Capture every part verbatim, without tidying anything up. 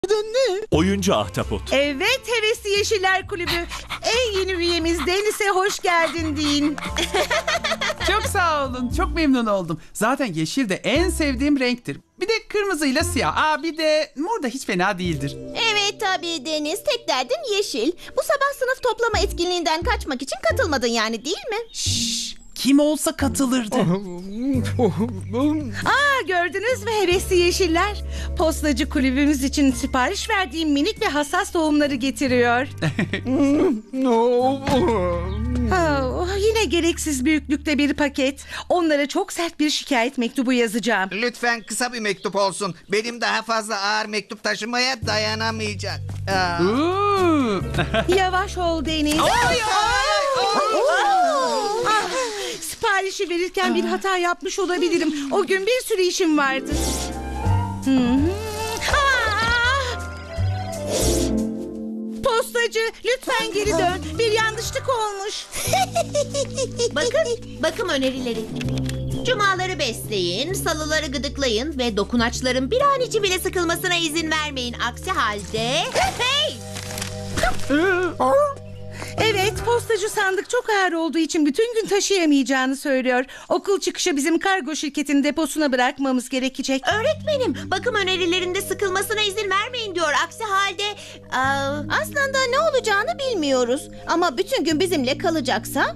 Ne? Oyuncu Ahtapot. Evet, Hevesli Yeşiller Kulübü. En yeni üyemiz Deniz'e hoş geldin deyin. Çok sağ olun. Çok memnun oldum. Zaten yeşil de en sevdiğim renktir. Bir de kırmızıyla siyah. Aa, bir de mor da hiç fena değildir. Evet tabii Deniz. Tek derdin yeşil. Bu sabah sınıf toplama etkinliğinden kaçmak için katılmadın yani, değil mi? Şşş. Kim olsa katılırdı. Aa, gördünüz mü Hevesli Yeşiller? Postacı kulübümüz için sipariş verdiğim minik ve hassas tohumları getiriyor. Oh, yine gereksiz büyüklükte bir paket. Onlara çok sert bir şikayet mektubu yazacağım. Lütfen kısa bir mektup olsun. Benim daha fazla ağır mektup taşımaya dayanamayacak. Aa. Oo. Yavaş ol Deniz. Ay, ay, ay. Ah, siparişi verirken bir hata yapmış olabilirim. O gün bir sürü işim vardı. Hı hı. Ah! Postacı, lütfen geri dön. Bir yanlışlık olmuş. Bakın, bakım önerileri. Cumaları besleyin, salıları gıdıklayın ve dokunaçların bir an için bile sıkılmasına izin vermeyin. Aksi halde... Hey! Evet, postacı sandık çok ağır olduğu için bütün gün taşıyamayacağını söylüyor. Okul çıkışı bizim kargo şirketinin deposuna bırakmamız gerekecek. Öğretmenim, bakım önerilerinde sıkılmasına izin vermeyin diyor. Aksi halde... Aa, aslında ne olacağını bilmiyoruz. Ama bütün gün bizimle kalacaksa...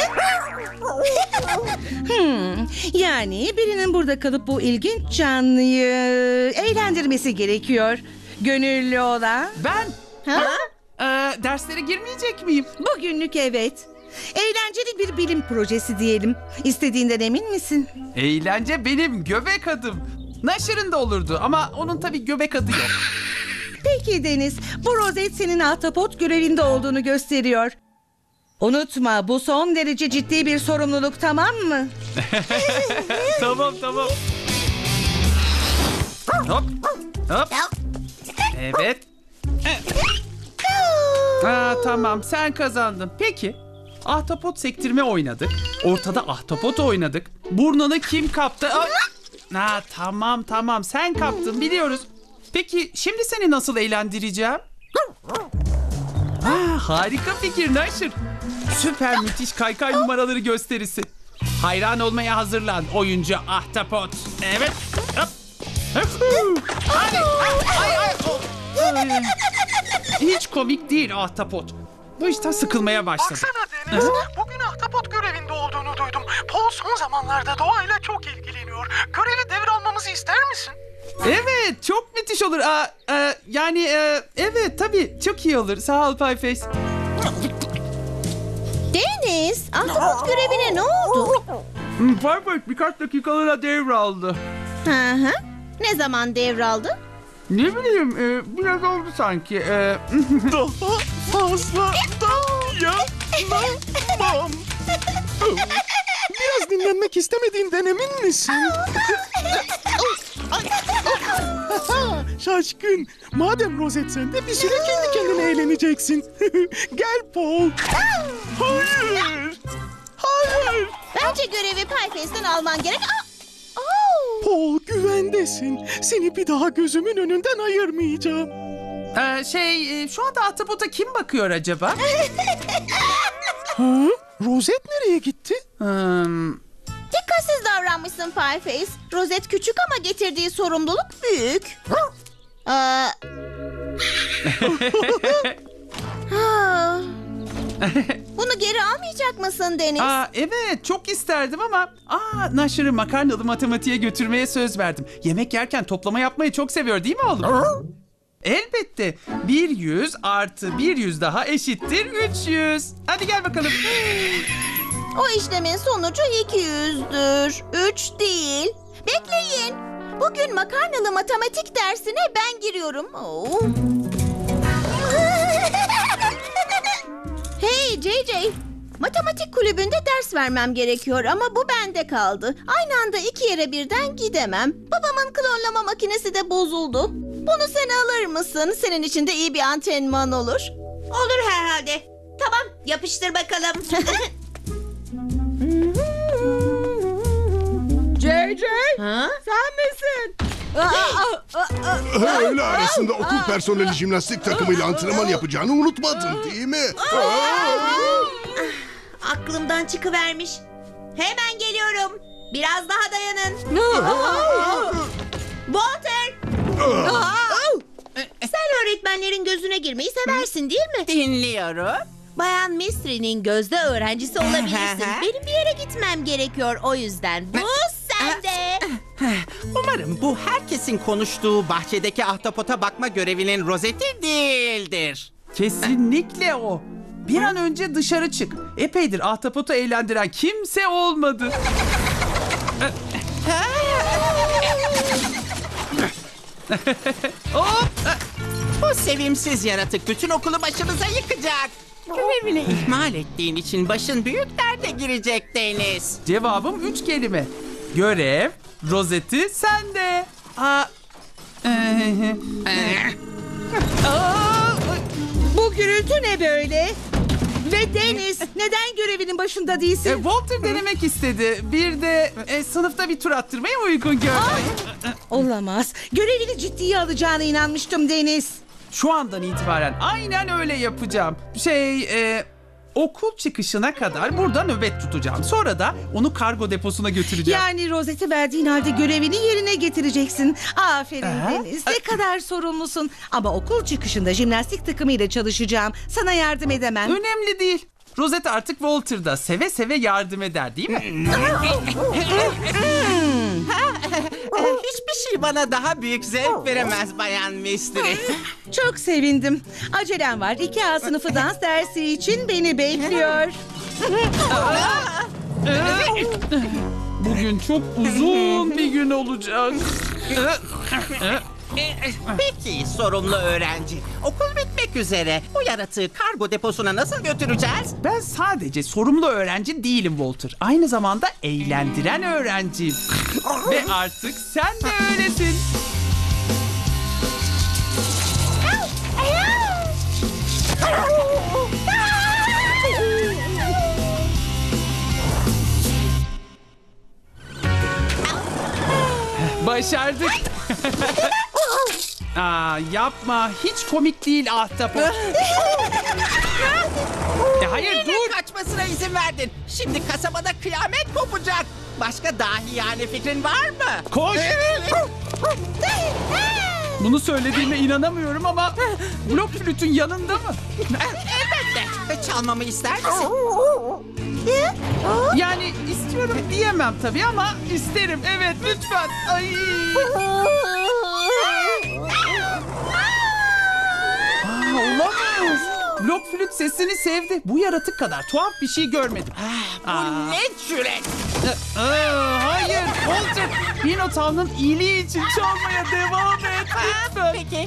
Hmm, yani birinin burada kalıp bu ilginç canlıyı eğlendirmesi gerekiyor. Gönüllü olan. Ben Ha? e, derslere girmeyecek miyim? Bugünlük evet. Eğlenceli bir bilim projesi diyelim. İstediğinden emin misin? Eğlence benim göbek adım. Naşır'ın da olurdu ama onun tabii göbek adı yok. Peki Deniz, bu rozet senin ahtapot görevinde olduğunu gösteriyor. Unutma, bu son derece ciddi bir sorumluluk, tamam mı? Tamam tamam. Hop hop. Evet. Ha, tamam, sen kazandın. Peki. Ahtapot sektirme oynadık. Ortada ahtapot oynadık. Burnunu kim kaptı? Aa! Ha, tamam tamam, sen kaptın, biliyoruz. Peki şimdi seni nasıl eğlendireceğim? Ha, harika fikir Naşır. Süper müthiş kaykay numaraları gösterisi. Hayran olmaya hazırlan oyuncu Ahtapot. Evet. Hop. Hop. Hadi. Ay, ay, ay. Oh. Ay. Hiç komik değil Ahtapot. Bu işten sıkılmaya başladım. Baksana Deniz, bugün ahtapot görevinde olduğunu duydum. Paul son zamanlarda doğayla çok ilgileniyor. Görevi devralmamızı ister misin? Evet, çok müthiş olur. Aa, e, yani e, evet tabii çok iyi olur. Sağ ol Pieface. Deniz, ahtapot görevine ne oldu? Hmm, Pieface birkaç dakikalığına devraldı. Hı hı. Ne zaman devraldı? Ne bileyim, e, biraz oldu sanki. E, Daha fazla dayanamam. Biraz dinlenmek istemediğinden emin misin? Şaşkın. Madem rozet sende bir süre kendi kendine eğleneceksin. Gel Paul. Hayır. Hayır. Bence görevi Pieface'den alman gerek. Aa! Oh! Paul güvendesin. Seni bir daha gözümün önünden ayırmayacağım. e, şey, e, şu anda Ahtapot'a kim bakıyor acaba? Ha? Rozet nereye gitti? Hmm, Dikkatsiz davranmışsın Pieface. Rozet küçük ama getirdiği sorumluluk büyük. Aa... Ha. Bunu geri almayacak mısın Deniz? aa, evet, çok isterdim ama aa, Naşır'ı makarnalı matematiğe götürmeye söz verdim. Yemek yerken toplama yapmayı çok seviyor değil mi oğlum? Elbette. Bir yüz artı bir yüz daha eşittir üç yüz. Hadi gel bakalım. O işlemin sonucu iki yüzdür. Üç değil. Bekleyin. Bugün makarnalı matematik dersine ben giriyorum. Oo. Hey J J. Matematik kulübünde ders vermem gerekiyor ama bu bende kaldı. Aynı anda iki yere birden gidemem. Babamın klonlama makinesi de bozuldu. Bunu sen alır mısın? Senin için de iyi bir antrenman olur. Olur herhalde. Tamam, yapıştır bakalım. J J, Ha? sen misin? Öğle arasında okul personeli jimnastik takımıyla antrenman yapacağını unutmadın değil mi? Aklımdan çıkıvermiş. Hemen geliyorum. Biraz daha dayanın. Walter! Sen öğretmenlerin gözüne girmeyi seversin değil mi? Dinliyorum. Bayan Mystery'nin gözde öğrencisi olabilirsin. Aha. Benim bir yere gitmem gerekiyor o yüzden. Bu sende. Umarım bu herkesin konuştuğu bahçedeki ahtapota bakma görevinin rozeti değildir. Kesinlikle o. Bir an önce dışarı çık. Epeydir ahtapotu eğlendiren kimse olmadı. Hop! Bu sevimsiz yaratık bütün okulu başımıza yıkacak. Görevini ihmal ettiğin için başın büyük derde girecek Deniz. Cevabım üç kelime. Görev, rozeti sende. Aa, Aa, bu gürültü ne böyle? Ve Deniz, neden görevinin başında e, değilsin? Walter denemek istedi. Bir de e, sınıfta bir tur attırmayı uygun gördü. Olamaz. Görevini ciddiye alacağına inanmıştım Deniz. Şu andan itibaren aynen öyle yapacağım. Şey, e, okul çıkışına kadar burada nöbet tutacağım. Sonra da onu kargo deposuna götüreceğim. Yani rozeti verdiğin halde görevini yerine getireceksin. Aferin Aha. Deniz. Ne kadar sorumlusun. Ama okul çıkışında jimnastik takımıyla çalışacağım. Sana yardım edemem. Önemli değil. Rozet artık Walter'da seve seve yardım eder değil mi? Hiçbir şey bana daha büyük zevk veremez Bayan Mystery. Çok sevindim. Acelem var. iki A sınıfı dans dersi için beni bekliyor. Bugün çok uzun bir gün olacak. Peki sorumlu öğrenci. Okul bitmek üzere. Bu yaratığı kargo deposuna nasıl götüreceğiz? Ben sadece sorumlu öğrenci değilim Walter. Aynı zamanda eğlendiren öğrenciyim. Ve artık sen de öylesin. Başardık. Aa, yapma. Hiç komik değil ahtapot. E, hayır Yine dur. kaçmasına izin verdin. Şimdi kasabada kıyamet kopacak. Başka dahi yani fikrin var mı? Koş. Bunu söylediğime inanamıyorum ama blok flütün yanında mı? Elbette. Çalmamı ister misin? Yani istiyorum diyemem tabii ama isterim. Evet lütfen. Ay. Aa, olamaz. Blok flüt sesini sevdi. Bu yaratık kadar tuhaf bir şey görmedim. Bu Aa. ne cüret? Aa, hayır Walter. Pino Town'un iyiliği için çalmaya devam et lütfen. Peki.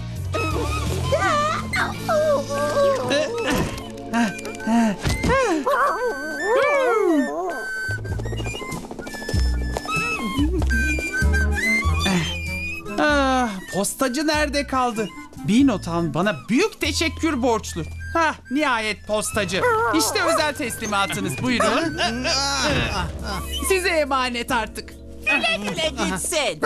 Ah, postacı nerede kaldı? Pino Town bana büyük teşekkür borçlu. Hah, nihayet postacı. İşte özel teslimatınız. Buyurun. Size emanet artık. Güle güle gitsin.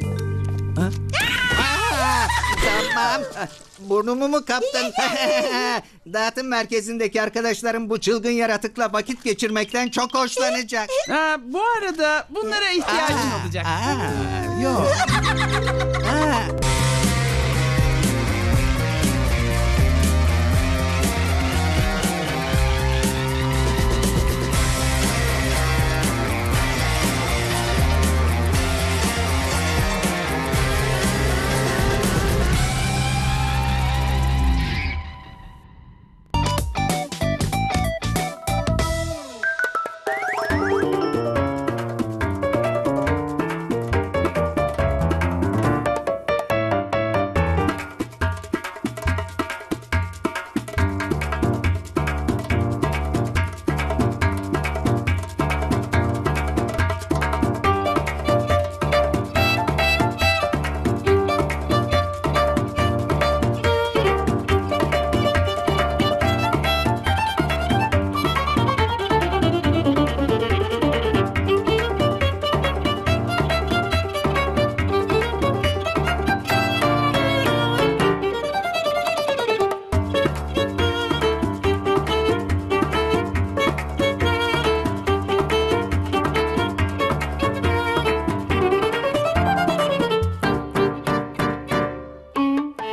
Tamam. Burnumu mu kaptın? Dağıtım merkezindeki arkadaşlarım bu çılgın yaratıkla vakit geçirmekten çok hoşlanacak. Ha, bu arada bunlara ihtiyacım olacak. Aa, yok. Aa.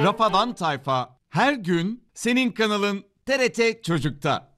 Rafadan Tayfa her gün senin kanalın T R T Çocuk'ta.